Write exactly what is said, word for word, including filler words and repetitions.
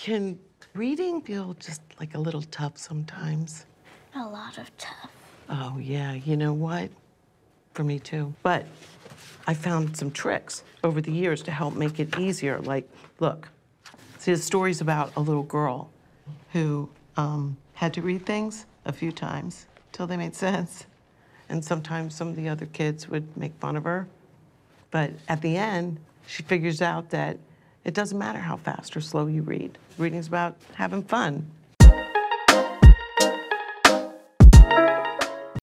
Can reading feel just like a little tough sometimes? A lot of tough. Oh, yeah, you know what? For me too. But I found some tricks over the years to help make it easier. Like, look, see, the story's about a little girl who um, had to read things a few times till they made sense. And sometimes some of the other kids would make fun of her. But at the end, she figures out that it doesn't matter how fast or slow you read. Reading's about having fun.